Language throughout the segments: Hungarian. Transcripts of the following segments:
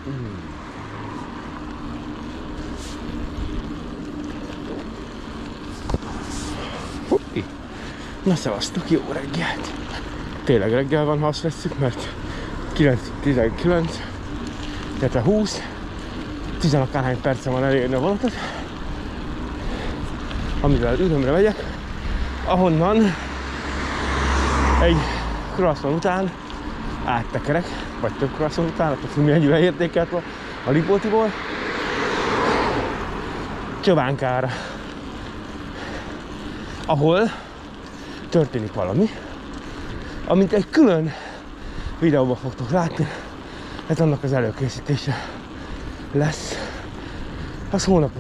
Hoppi. Na szevasztok, jó reggelt! Tényleg reggel van, ha azt vesszük, mert 9:19, tehát 20, 10 akárhány perce van elérni a vonatot, amivel ürömre megyek, ahonnan egy croissant után áttekerek, vagy több croissant után, attól függ, mennyire értékelt van a Lipótiból, Csövánkára, ahol történik valami, amit egy külön videóban fogtok látni, ez annak az előkészítése lesz. Az hónapok.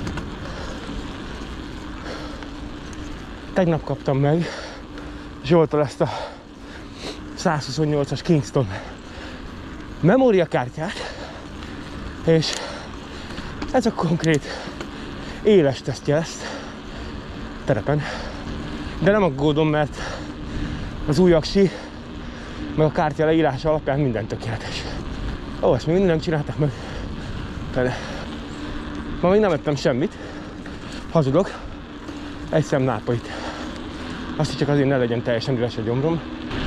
Tegnap kaptam meg Zsoltól ezt a 128-as Kingston memóriakártyát, és ez a konkrét éles tesztje lesz terepen. De nem aggódom, mert az új aksi, meg a kártya leírása alapján minden tökéletes. Ó, ezt még mindig nem csináltak meg. De ma még nem ettem semmit. Hazudok. Egy szem nápolyt. Azt is csak azért ne legyen teljesen üres a gyomrom.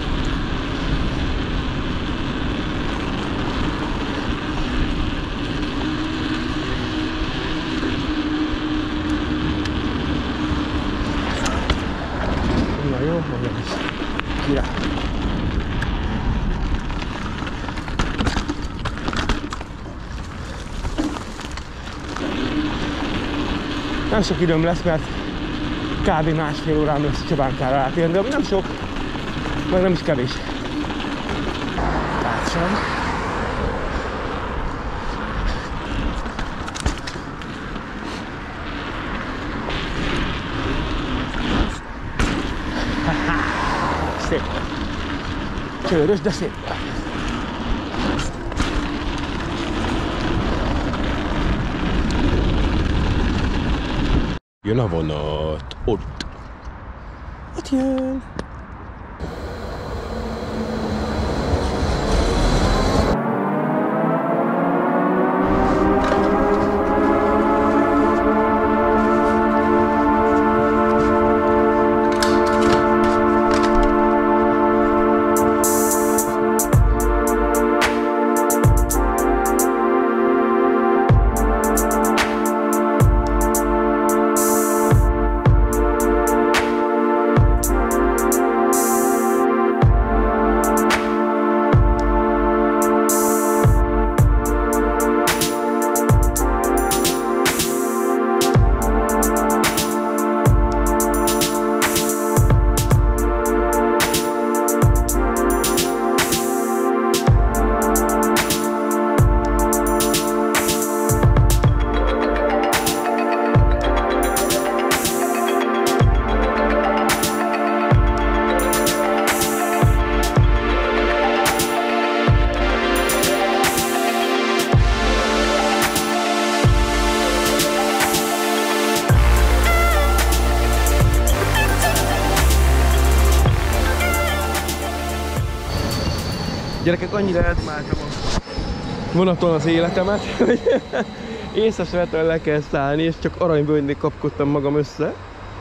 Na jó, mondjam is. Király. Nem sok időm lesz, mert kb. másfél órám lesz Csövánkára átérni, de ami nem sok, meg nem is kevés. Társadalom. Szép. Csőrös, de szép. Jön a vonat, ott jön. Gyerekek, annyira eltumáltam a vonaton az életemet, hogy észesvetően le kell szállni, és csak aranybőnynél kapkodtam magam össze.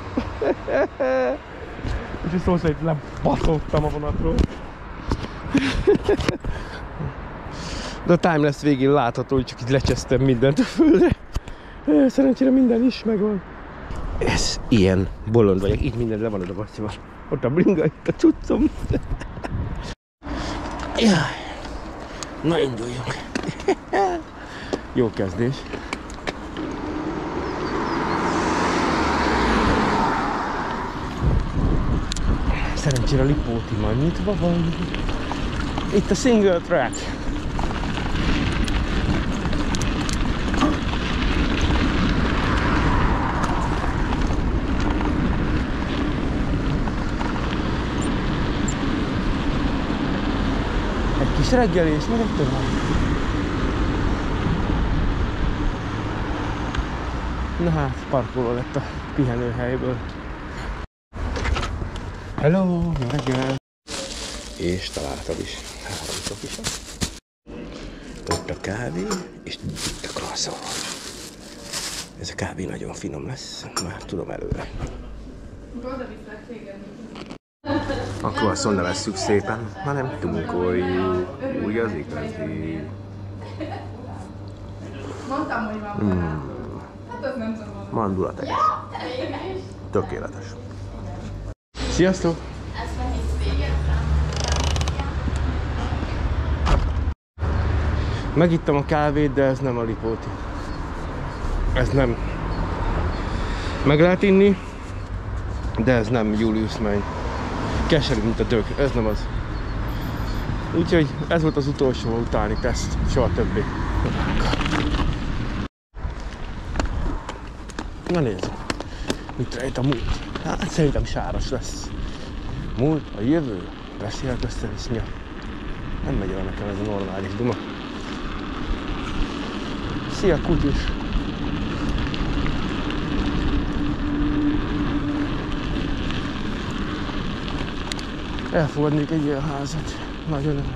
És szó szerint lebaszottam a vonatról. De a timelapse végén látható, hogy csak így lecsesztem mindent a földre. Szerencsére minden is megvan. Ez ilyen bolond vagyok, így minden le van a basszival. Ott a bringa, itt a cuccom. Jaj. Na, induljunk. Jó kezdés. Szerencsére a Lipóti már nyitva van. Itt a single track. Egy kis reggelés, meg egy tovább. Na hát, parkoló lett a pihenőhelyből. Hello, jó reggel! És találtad is 3 szofisat. a kávé, és itt a croissant. Ez a kávé nagyon finom lesz, már tudom előre. A croissant ne vesszük szépen, hanem tunkoljuk. Úgy az igazi. Mondtam, hogy van benne. Hát az nem tudom. Mandulat egész. Tökéletes. Sziasztok! Megittem a kávét, de ez nem a Lipóti. Ez nem. Meg lehet inni, de ez nem Julius Meiny. Keserű, mint a dög. Ez nem az. Úgyhogy ez volt az utolsó utáni teszt. Soha többé. Na nézzük. Mit rejt a múlt? Hát szerintem sáros lesz. Múlt, a jövő. Beszélt össze-visznya. Nem megy el nekem ez a normális duma. Szia, kutyus! Elfogadnék egy ilyen házat. Nagyon nem.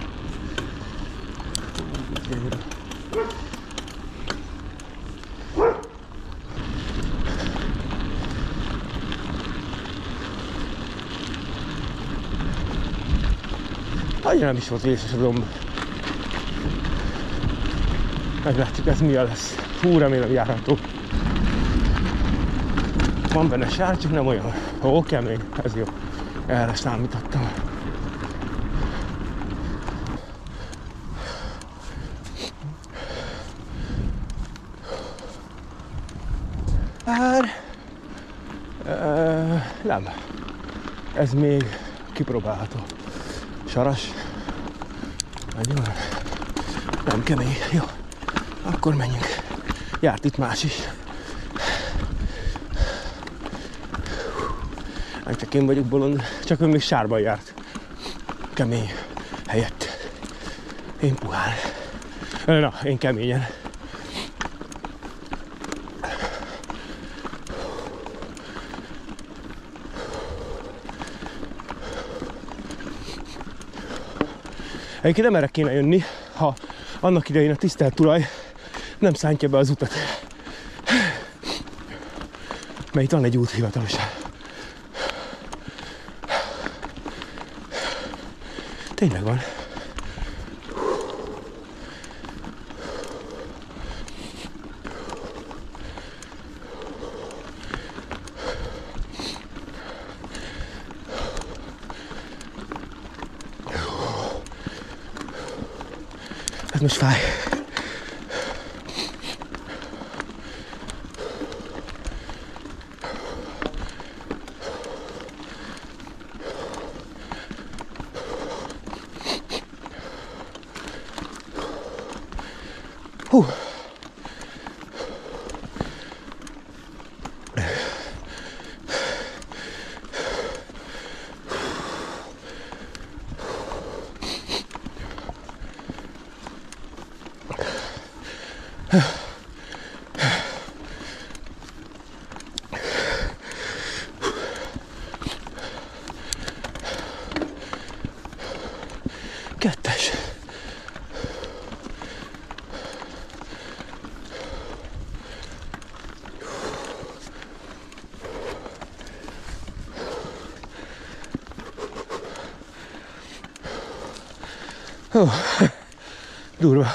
Annyira nem is volt vészes a domb. Meglátjuk, ez milyen lesz. Hú, remélem járható. Van benne sár, csak nem olyan. Ó, kemény, ez jó. Erre számítottam. Nem. Ez még kipróbálható. Saras. Nagyon. Nem kemény. Jó. Akkor menjünk. Járt itt más is. Nem csak én vagyok bolond, csak ő még sárban járt. Kemény helyett. Én puhán. Na, én keményen. Egyébként nem erre kéne jönni, ha annak idején a tisztelt tulaj nem szántja be az utat. Mert itt van egy út hivatalosan. Tényleg van. Ez most fáj. Hú. Kettes. Ó, durva.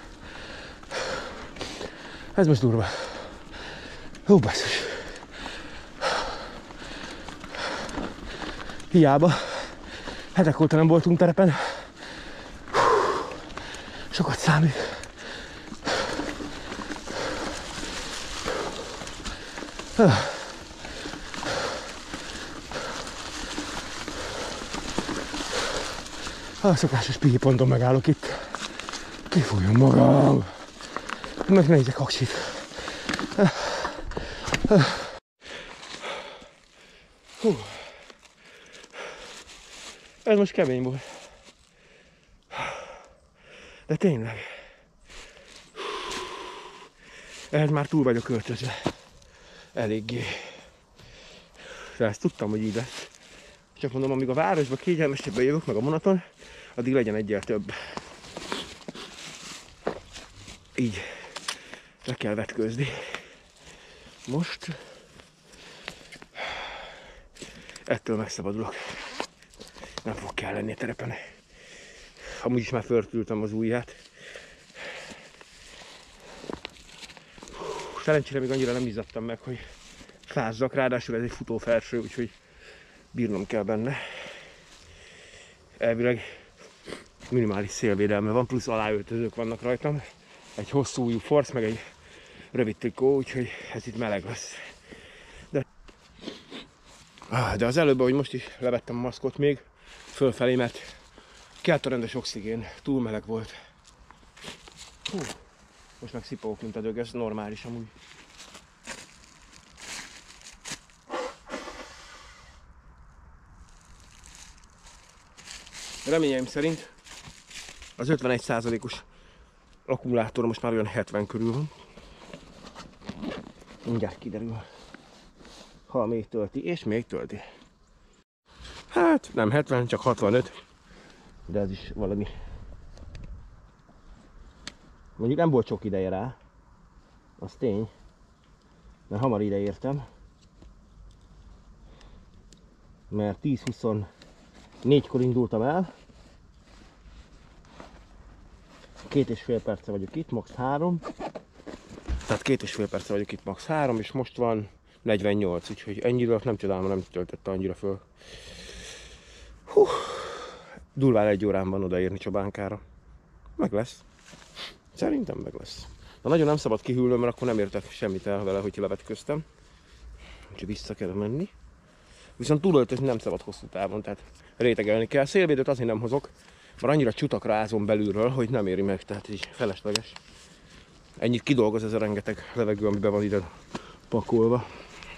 Ez most durva. Ó, basszus. Hiába. Hetek óta nem voltunk terepen. Sokat számít. A szokásos pihiponton megállok itt. Kifújom magam. Meg ne egyek aksit. Hú. Ez most kemény volt. De tényleg. Ehhez már túl vagyok költözve. Eléggé. De ezt tudtam, hogy így lesz. Csak mondom, amíg a városba kényelmesebben jövök, meg a vonaton, addig legyen egyel több. így le kell vetkőzni. Most ettől megszabadulok. Nem fog kell lenni a terepen. Amúgy is már föltültem az ujját. Szerencsére még annyira nem izzadtam meg, hogy fázzak, ráadásul ez egy futófelső, úgyhogy bírnom kell benne. Elvileg minimális szélvédelme van, plusz aláöltözők vannak rajtam. Egy hosszú ujjú force, meg egy rövid trikó, úgyhogy ez itt meleg lesz. De az előbb, ahogy most is levettem a maszkot még fölfelé, mert kelt a rendes oxigén, túl meleg volt. Hú, most meg szipogok, mint a dög, ez normális amúgy. Reményeim szerint az 51%-os akkumulátor most már olyan 70 körül van. Mindjárt kiderül, ha még tölti, és még tölti. Hát nem 70, csak 65, de ez is valami. Mondjuk nem volt sok ideje rá, az tény, mert hamar ide értem. Mert 10-24-kor indultam el. 2,5 perce vagyok itt, max 3. Tehát 2,5 perce vagyok itt, max 3, és most van 48, úgyhogy ennyire nem csodálom, nem töltötte annyira föl. Hú, durván 1 órán van odaérni Csobánkára. Meg lesz. Szerintem meg lesz. De nagyon nem szabad kihűlnöm, mert akkor nem értek semmit el vele, hogy levetköztem. Úgyhogy vissza kell menni. Viszont túlöltözni nem szabad hosszú távon, tehát rétegelni kell. Szélvédőt azért nem hozok, mert annyira csutakra ázom belülről, hogy nem éri meg, tehát így felesleges. Ennyit kidolgoz ez a rengeteg levegő, amiben van ide pakolva.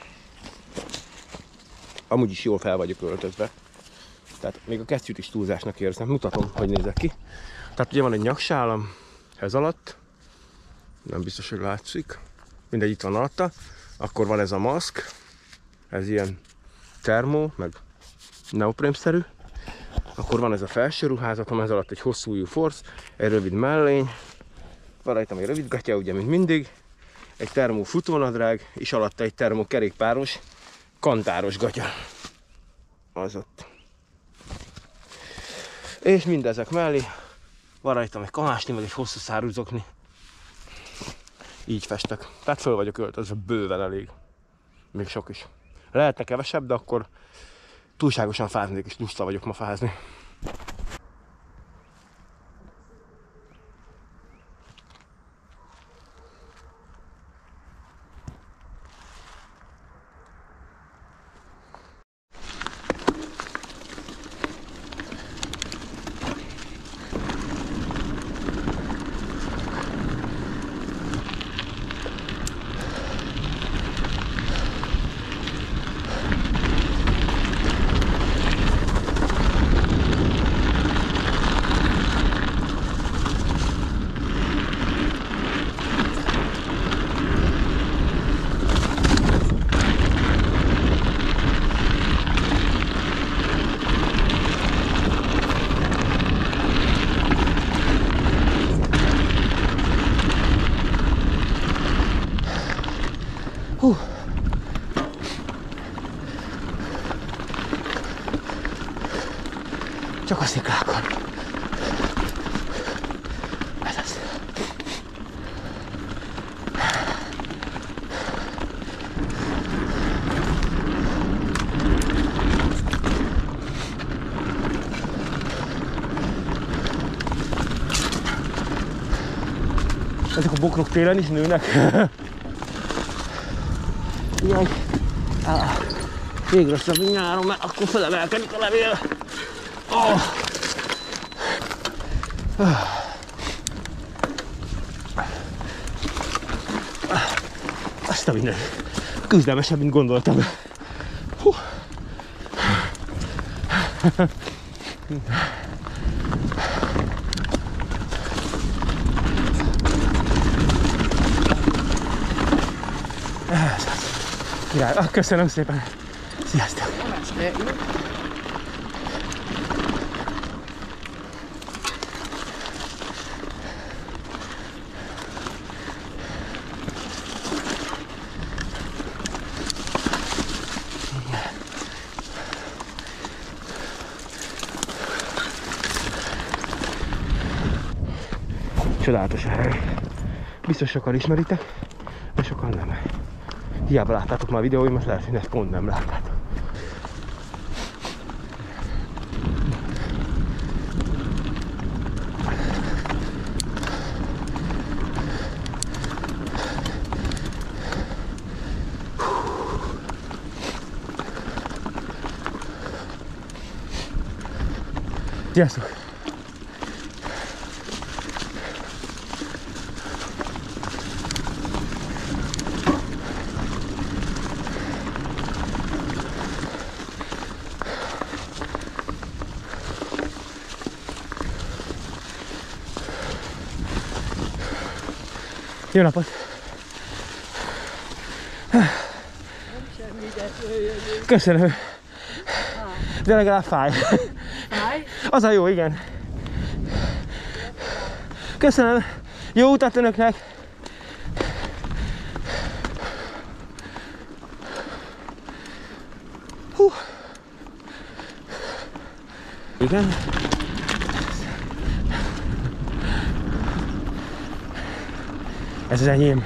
Amúgy is jól fel vagyok öltözve. Tehát még a kesztyűt is túlzásnak érzem. Mutatom, hogy nézek ki. Tehát ugye van egy nyaksálam ez alatt. Nem biztos, hogy látszik. Mindegy, itt van alatta. Akkor van ez a maszk. Ez ilyen termó, meg neoprémszerű. Akkor van ez a felső ruházatom, ez alatt egy hosszú ujjú force, egy rövid mellény. Van rajtam egy rövid gatya, ugye, mint mindig. Egy termó futónadrág, és alatta egy termó kerékpáros, kantáros gatya. Az ott. És mindezek mellé van rajtam egy kamásni, meg egy hosszú szárú zokni. Így festek. Tehát föl vagyok öltözve, bőven elég. Még sok is. Lehetne kevesebb, de akkor túlságosan fáznék, és lusta vagyok ma fázni. Csak a sziklákon. Ez az. Ezek a bokrok télen is nőnek. Jaj. Még rosszabb, mint nyáron, mert akkor felemelkedik a levél. Oh. Azt a minden. Küzdelmesebb, mint gondoltam. Király, köszönöm szépen. Sziasztok! Csodálatos a hely. Biztos sokan ismeritek, de sokan nem. Hiába láttátok már a videóimat, lehet, hogy ezt pont nem láttátok. Sziasztok! Jó napot! Köszönöm! De legalább fáj. Fáj? Az a jó, igen. Köszönöm! Jó utat önöknek! Hú. Igen. Ez az enyém.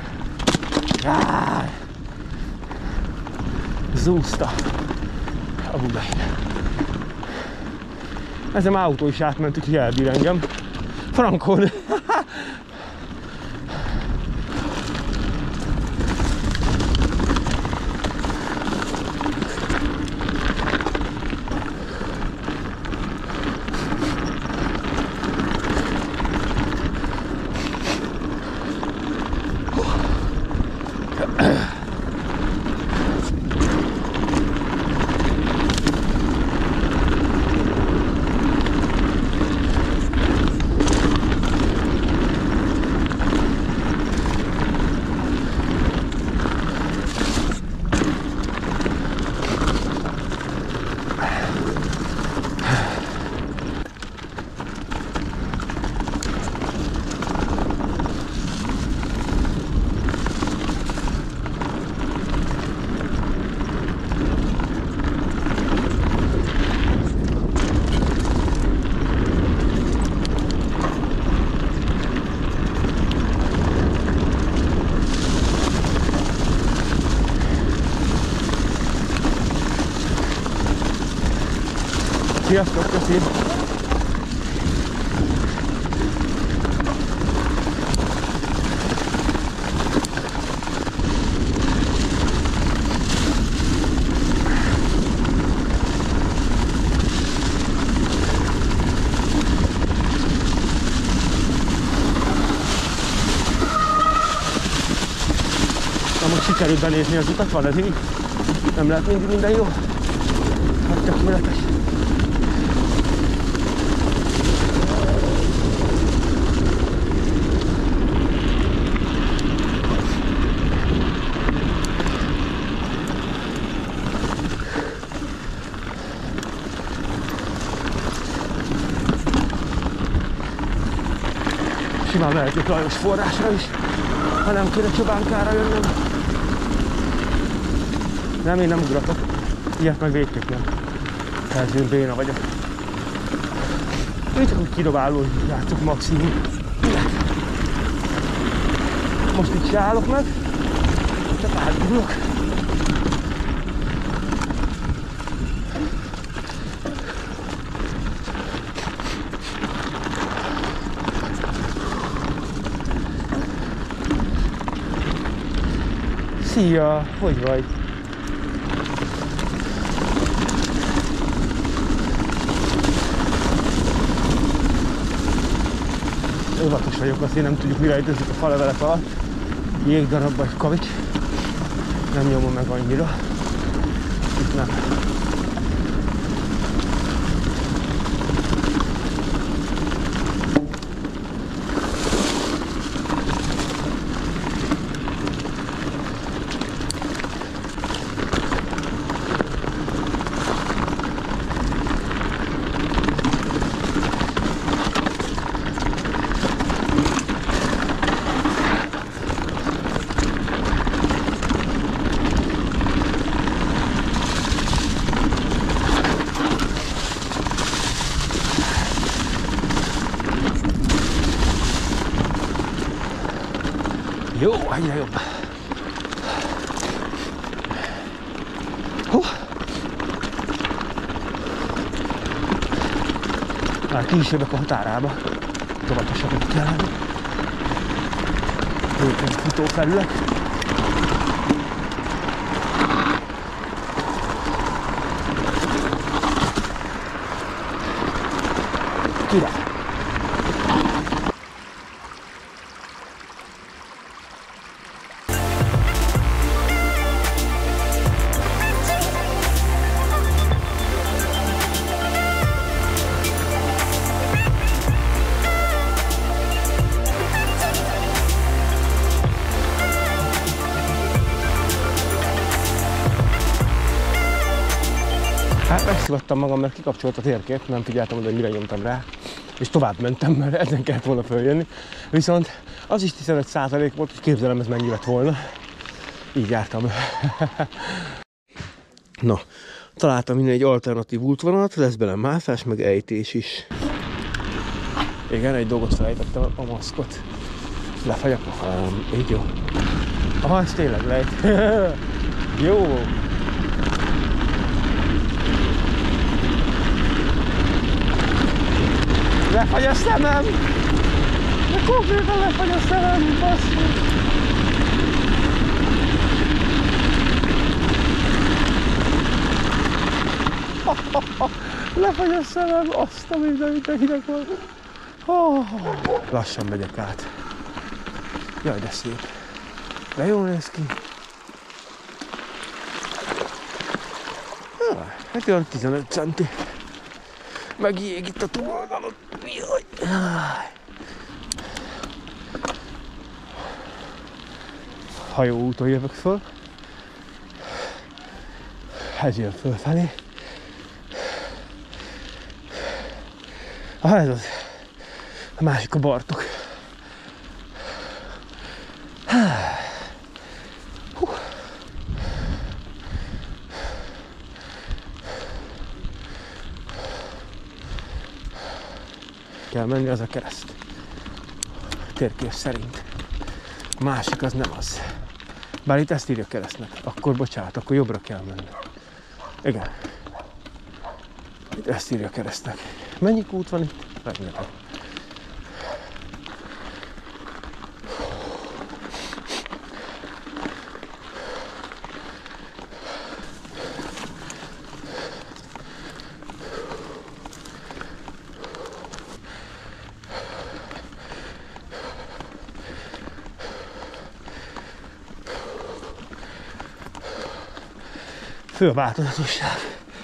Zúzta a budain. Ezen már autó is átment, úgyhogy elbír engem. Frankon. Sziasztok, köszi! Na most sikerült benézni az utat, van ez így? Nem lehet mindig minden jó? Hát tökéletes. Simán mehetünk Lajos forrásra is, ha nem kéne Csobánkára jönnöm. Nem, én nem ugratok. Ilyet meg végképp nem. Felzőn béna vagyok. Én csak úgy kidobáló játszok maximum. Most itt se állok meg, csak átgurulok. Szia! Hogy vagy? Óvatos vagyok, azt én nem tudjuk mire ütözik a falevelek alatt. Jégdarab vagy kavics. Nem nyomom meg annyira. Itt nem. Jó, egyre jobb. Hú. Már ki is jövök a határába. Tovatosabbat kell lenni. Egy futófelület. Király! Hát megszivattam magam, mert kikapcsolt a térkép, nem figyeltem, hogy mire nyomtam rá, és tovább mentem, mert ezen kellett volna följönni. Viszont az is 15% volt, hogy képzelem, ez mennyi lett volna. Így jártam. Na, találtam innen egy alternatív útvonalat, lesz bele mászás, meg ejtés is. Igen, egy dolgot felejtettem, a maszkot. Lefagyok? Így jó. Aha, ez tényleg lejt. Jó. Lefagy a szemem! De konkrétan lefagy a szemem, basszus! Lefagy a szemem, azt a mindenit a hideg volt. Lassan megyek át. Jaj, de szép. De jól néz ki. Hát olyan 15 centi. Meg jég itt a túloldalon. Hajóúton jövök föl. Ez jön fölfelé. Ez az. A másik a Bartók. Kell menni, az a kereszt. Térkép szerint. A másik az nem az. Bár itt ezt írja keresztnek. Akkor bocsánat, akkor jobbra kell menni. Igen. Itt ezt írja keresztnek. Mennyi út van itt? Rengeteg. Fő a változatosság.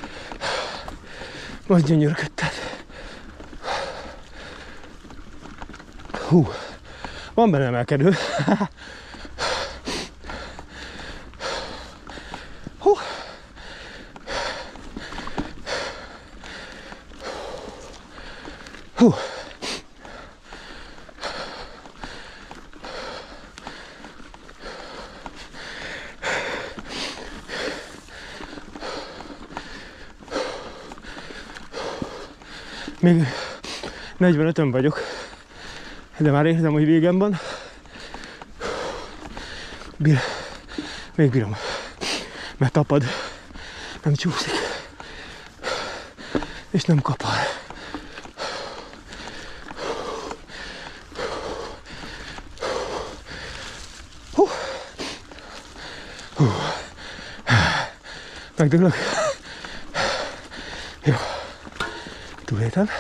Majd gyönyörködtet. Hú, van benne emelkedő. Hú. Hú. Még 45-ön vagyok, de már érzem, hogy végem van. Még bírom, mert tapad, nem csúszik, és nem kapar. Megdöglök. Jó. Túléltem.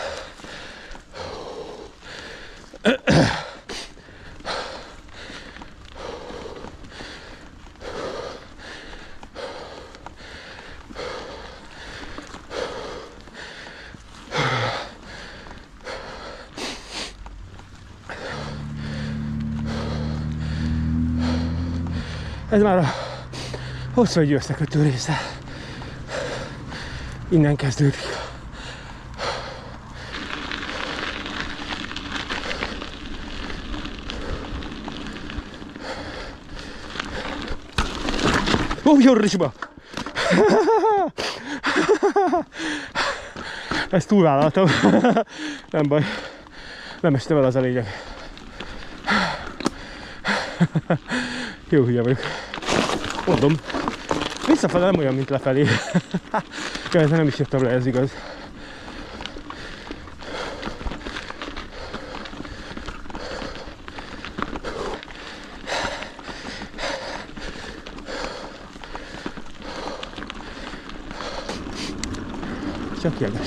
Ez már a hosszú egy összekötő része. Innen kezdődik. Ó, Jorrisba! Ezt túlvállaltam. Nem baj. Nem estem el, az a lényeg. Jó hülye vagyok. Mondom. Visszafele nem olyan, mint lefelé. Ja, nem is írtam le, ez igaz. Csak jeges.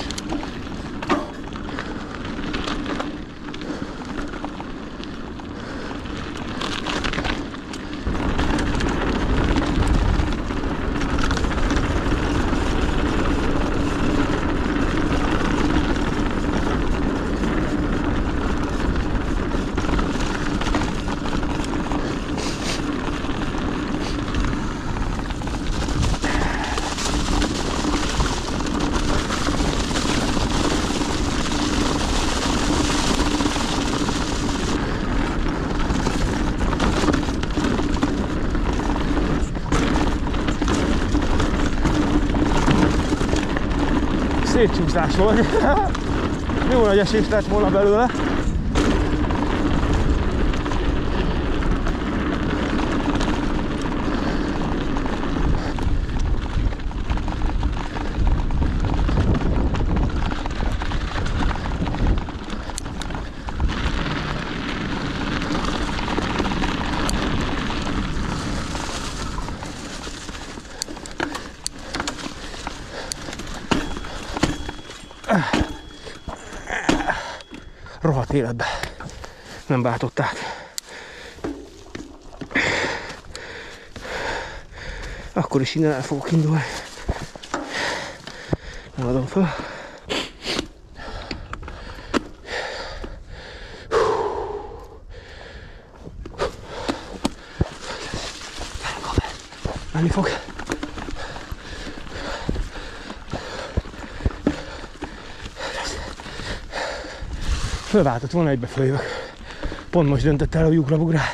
Szétcsúszás volt. Jó nagy esés lett volna belőle. Rohadt életbe nem váltották. Akkor is innen el fogok indulni. Nem adom föl. Menni fog. Fölváltott volna, egybe följövök. Pont most döntött el a lyukrabugrá.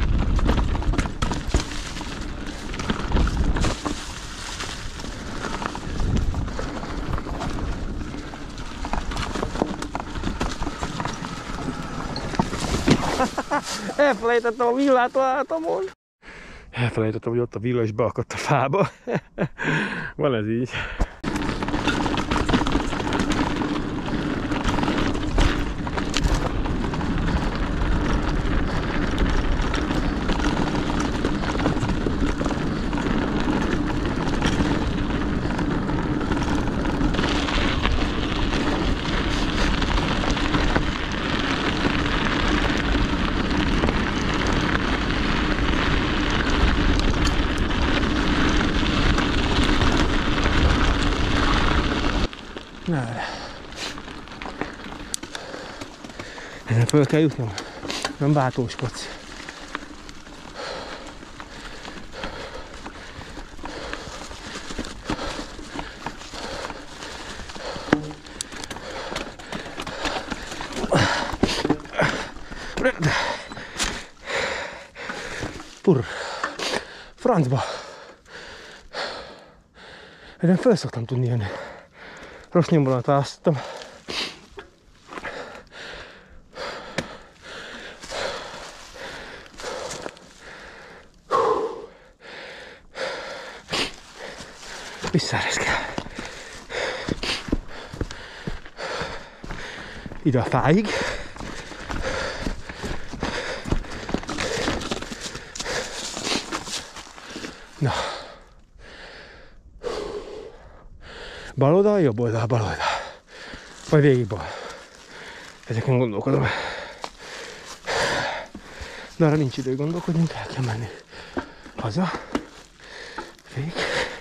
Elfelejtettem a villát a hátamon. Elfelejtettem, hogy ott a villa is beakadt a fába. Van ez így. Ezen föl kell jutnom, nem váltóskodsz. Purr, francba. Ezen föl szoktam tudni jönni. Rossz nyomvonalat választottam. Visszaereszkel. Ide a fáig. Na. Bal oldal, jobb oldal, bal oldal. Vagy végig bal. Ezeken gondolkodom. De arra nincs idő gondolkodnunk, el kell menni haza. Vég.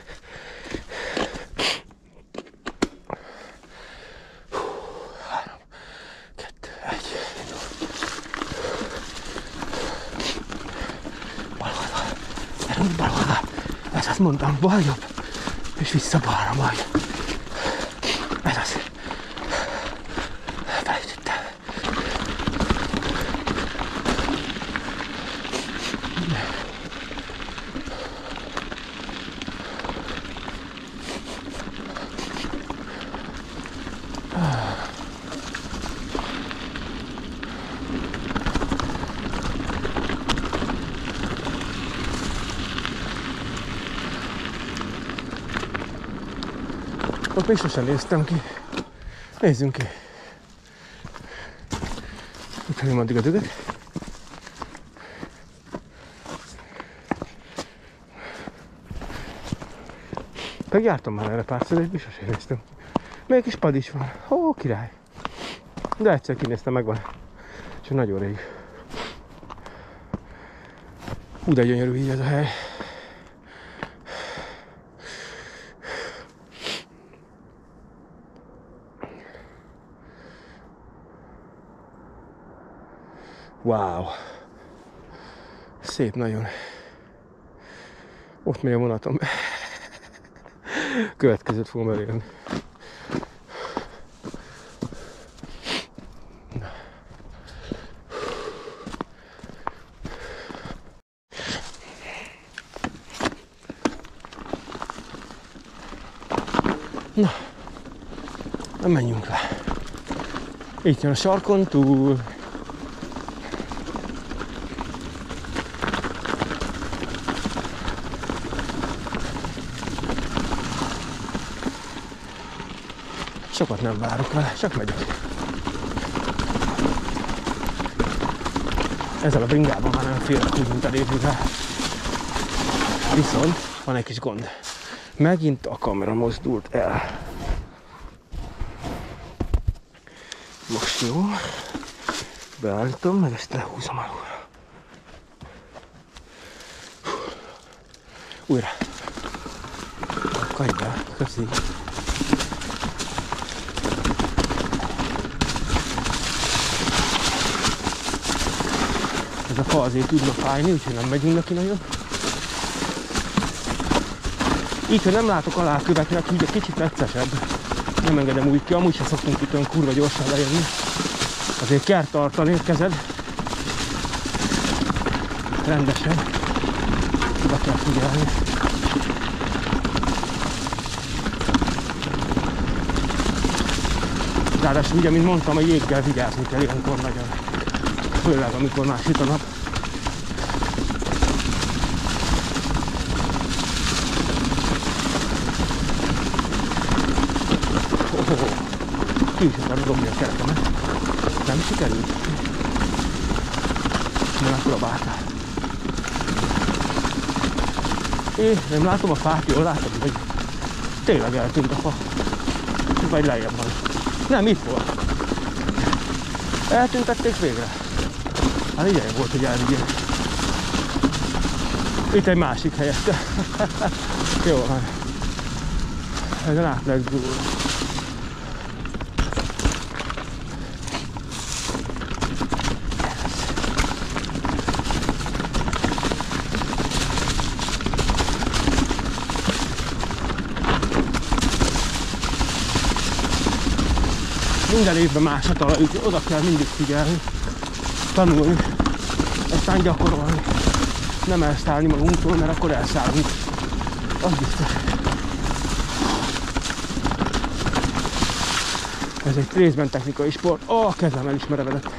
Ez azt mondtam, bal jobb, és vissza balra majd. Ez az. Felejtettem. Ott még sosem néztem ki. Nézzünk ki. Itt hagyom addig a dögöt. Meg jártam már erre párszor, és sosem néztem. Még kis pad is van. Ó, király. De egyszer kinéztem, megvan. És nagyon rég. Hú, de gyönyörű így ez a hely. Wow. Szép nagyon. Ott megy a vonatom. Következőt fogom elérni. Na, menjünk le. Itt jön a sarkon túl. Sokat nem várok vele, csak megyek. Ezzel a bringában már nem félek úgy, mint a lévővel. Viszont van egy kis gond. Megint a kamera mozdult el. Most jó. Beállítom, meg ezt lehúzom alulra. Újra. Akadj be, köszi. Ez a fa azért tudna fájni, úgyhogy nem megyünk neki nagyon. Így, hogy nem látok alá a köveknek, úgy egy kicsit neccesebb. Nem engedem úgy ki, amúgy se szoktunk itt olyan kurva gyorsan lejönni. Azért kell tartani a kezed. Rendesen. Oda kell figyelni. Ráadásul ugye, mint mondtam, a jéggel vigyázni kell ilyenkor nagyon. Főleg, amikor már süt a nap. Ki is akarod dobni a kerekemet. Nem sikerült? Nem megpróbáltál. Nem látom a fát, jól látod, hogy tényleg eltűnt a fa. Vagy lejjebb van. Nem, itt volt. Eltüntették végre. Hát ideje volt, hogy elvigyél. Itt egy másik helyette. Jó van. Ezen át lesz durva. Minden évben más a talaj, úgyhogy oda kell mindig figyelni, tanulni, aztán gyakorolni. Nem elszállni magunktól, mert akkor elszállunk. Az biztos. Ez egy részben technikai sport. A kezem el is merevedett.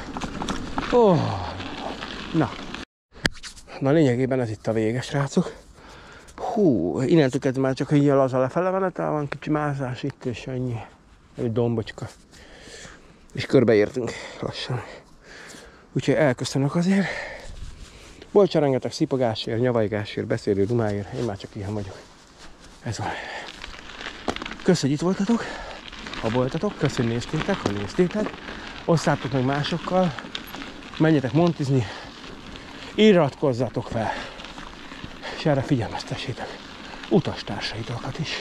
Na lényegében ez itt a vége, srácok. Hú, innentől kezdve már csak ilyen laza lefele menetel, van kicsi mászás itt, és annyi. Egy dombocska. És körbeértünk lassan. Úgyhogy elköszönök azért. Bocs, rengeteg szipogásért, nyavajgásért, beszélő dumáért. Én már csak ilyen vagyok. Ez van. Kösz, hogy itt voltatok. Ha voltatok, kösz, hogy néztétek, ha néztétek. Osszátok meg másokkal. Menjetek montizni. Iratkozzatok fel. És erre figyelmeztessétek utastársaitokat is.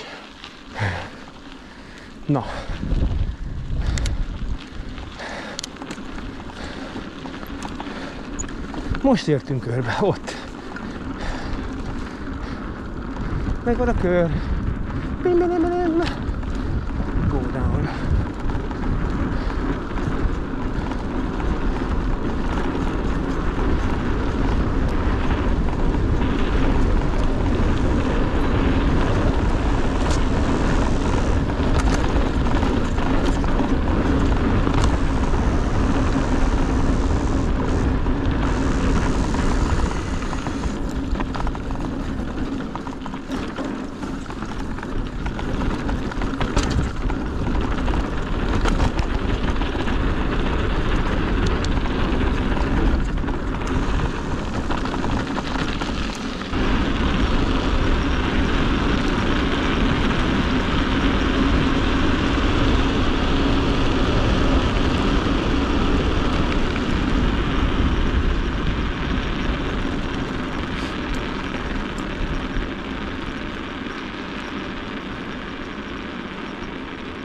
Na. Most értünk körbe, ott. Meg van a kör. Go down.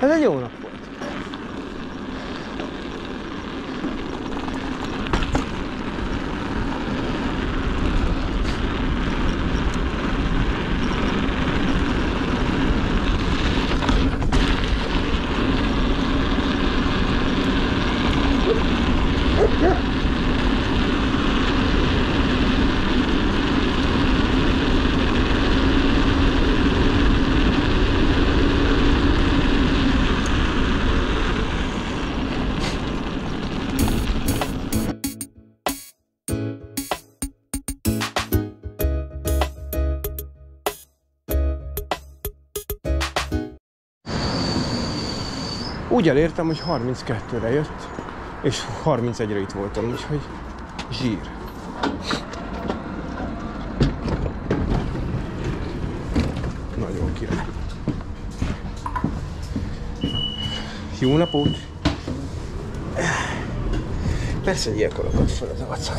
Ez egy jó nap volt. Úgy elértem, hogy 32-re jött, és 31-re itt voltam, úgyhogy zsír. Nagyon király. Jó napot! Persze, hogy ilyenkor akad fel az a vacak.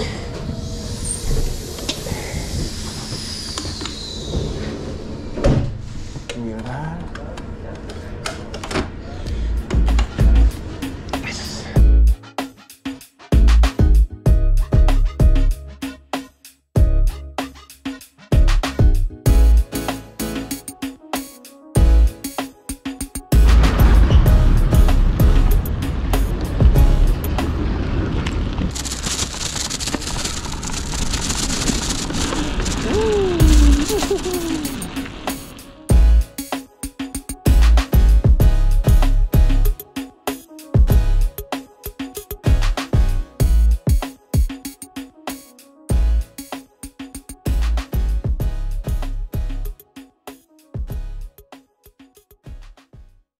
Nyilván.